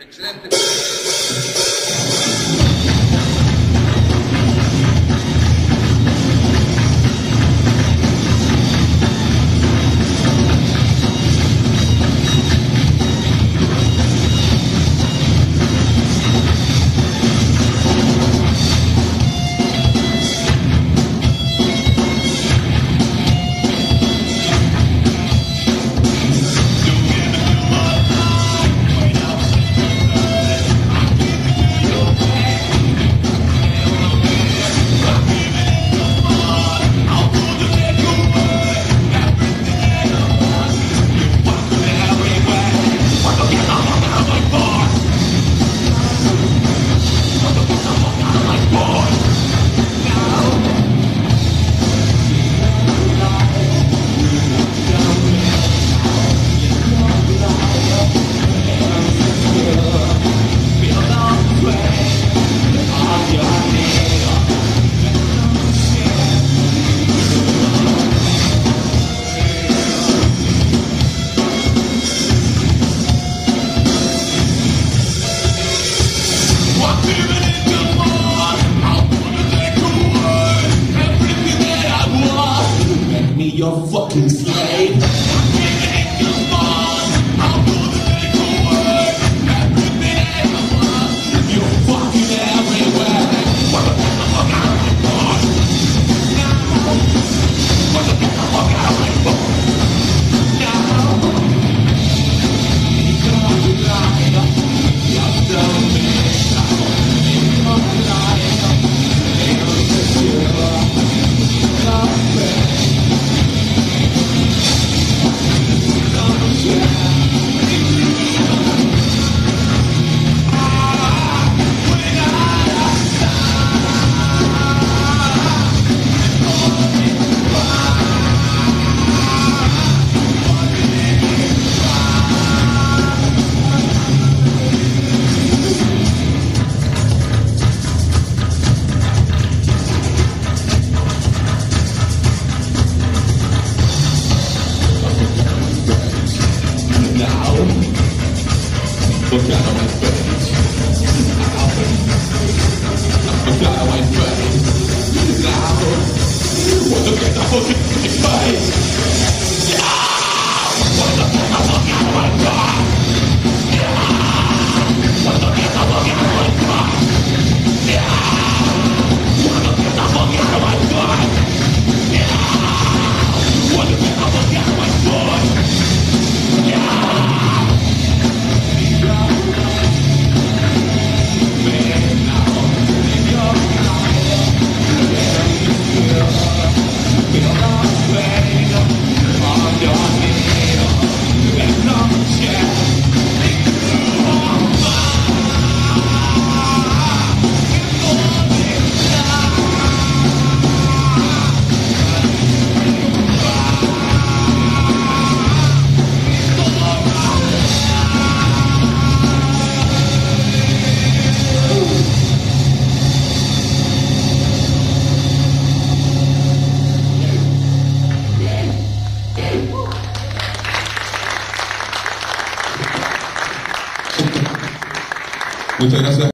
Excelente. Your fucking slave. Look out of my face. Look out of my face. Now, look at the fucking face. Yeah! Look at the fuck out of my face. Yeah! Look at the fuck out of my face. Yeah! Look at the fuck out of my face. Yeah! Look at the fuck out of my face. Yeah! Muchas gracias.